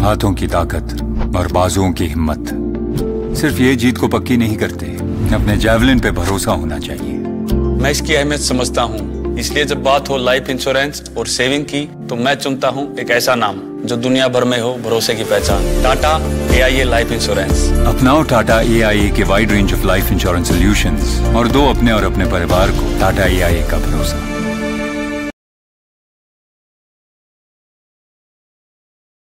हाथों की ताकत और बाजुओं की हिम्मत सिर्फ ये जीत को पक्की नहीं करते, अपने जैवलिन पे भरोसा होना चाहिए। मैं इसकी अहमियत समझता हूँ, इसलिए जब बात हो लाइफ इंश्योरेंस और सेविंग की तो मैं चुनता हूँ एक ऐसा नाम जो दुनिया भर में हो भरोसे की पहचान, टाटा AIA लाइफ इंश्योरेंस। अपनाओ टाटा AIA के wide range of life insurance solutions और दो अपने और अपने परिवार को टाटा AIA का भरोसा।